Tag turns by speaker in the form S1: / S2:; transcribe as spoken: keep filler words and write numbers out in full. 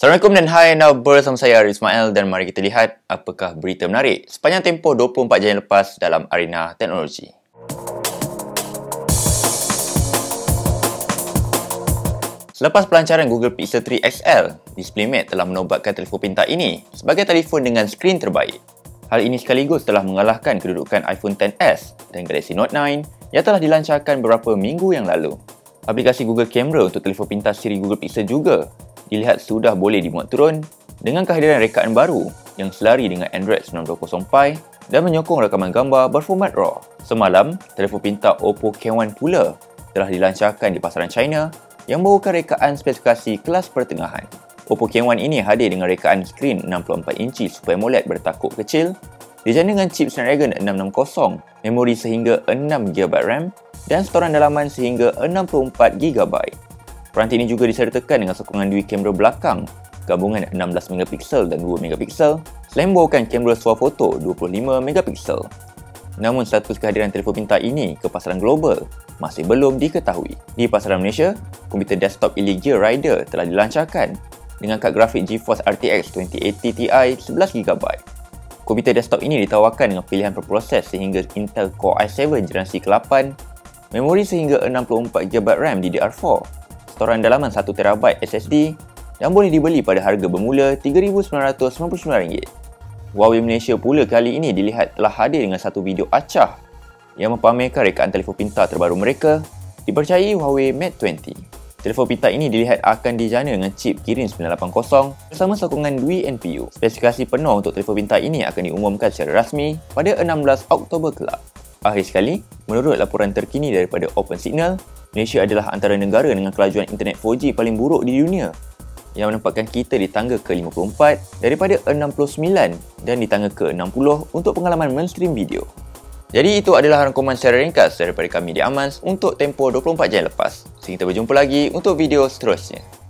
S1: Assalamualaikum dan hai, now bersama saya Arif Ismail dan mari kita lihat apakah berita menarik sepanjang tempoh dua puluh empat jam yang lepas dalam arena teknologi. Selepas pelancaran Google Pixel three X L, DisplayMate telah menobatkan telefon pintar ini sebagai telefon dengan skrin terbaik. Hal ini sekaligus telah mengalahkan kedudukan iPhone X S dan Galaxy Note nine yang telah dilancarkan beberapa minggu yang lalu. Aplikasi Google Camera untuk telefon pintar siri Google Pixel juga dilihat sudah boleh dimuat turun dengan kehadiran rekaan baru yang selari dengan Android sembilan dua kosong Pie dan menyokong rakaman gambar berformat RAW. Semalam, telefon pintar Oppo K one pula telah dilancarkan di pasaran China yang membawakan rekaan spesifikasi kelas pertengahan. Oppo K one ini hadir dengan rekaan skrin enam puluh empat inci Super AMOLED bertakuk kecil, dijana dengan chip Snapdragon enam enam kosong, memori sehingga enam gigabyte RAM dan storan dalaman sehingga enam puluh empat gigabyte. Peranti ini juga disertakan dengan sokongan dui kamera belakang gabungan enam belas megapiksel dan dua megapiksel selain membawakan kamera swafoto dua puluh lima megapiksel. Namun status kehadiran telefon pintar ini ke pasaran global masih belum diketahui. Di pasaran Malaysia, komputer desktop Elite Gear Rider telah dilancarkan dengan kad grafik GeForce R T X twenty eighty Ti sebelas gigabyte. Komputer desktop ini ditawarkan dengan pilihan berproses sehingga Intel Core i tujuh generasi ke lapan, memori sehingga enam puluh empat gigabyte RAM D D R four, storan dalaman satu terabyte S S D dan boleh dibeli pada harga bermula tiga ribu sembilan ratus sembilan puluh sembilan ringgit. Huawei Malaysia pula kali ini dilihat telah hadir dengan satu video acah yang mempamerkan rekaan telefon pintar terbaru mereka, dipercayai Huawei Mate twenty. Telefon pintar ini dilihat akan dijana dengan chip Kirin sembilan lapan kosong bersama sokongan dui N P U. Spesifikasi penuh untuk telefon pintar ini akan diumumkan secara rasmi pada enam belas Oktober kelak. Akhir sekali, menurut laporan terkini daripada OpenSignal, Malaysia adalah antara negara dengan kelajuan internet four G paling buruk di dunia yang menempatkan kita di tangga ke lima puluh empat daripada enam puluh sembilan dan di tangga ke enam puluh untuk pengalaman menstream video. Jadi itu adalah rangkuman secara ringkas daripada kami di Amans untuk tempoh dua puluh empat jam lepas. Sehingga kita berjumpa lagi untuk video seterusnya.